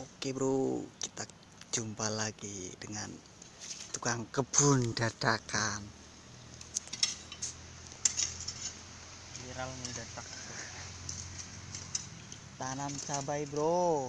Oke bro, kita jumpa lagi dengan tukang kebun dadakan. Viral mendadak. Tanam cabai bro.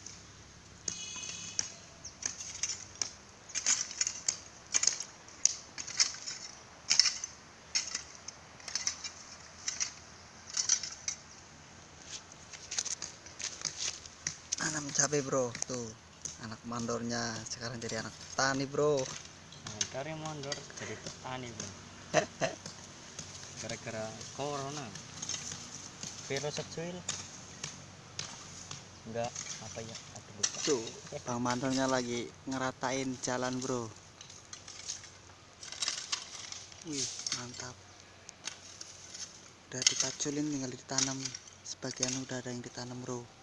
Tanam cabai bro, tuh anak mandornya sekarang jadi anak petani bro. Nah, dari mondor jadi petani bro. Gara-gara corona virus secuil enggak apa ya, aku lupa. Tuh bang mandornya lagi ngeratain jalan bro. Wih mantap, udah dipaculin tinggal ditanam, sebagian udah ada yang ditanam bro.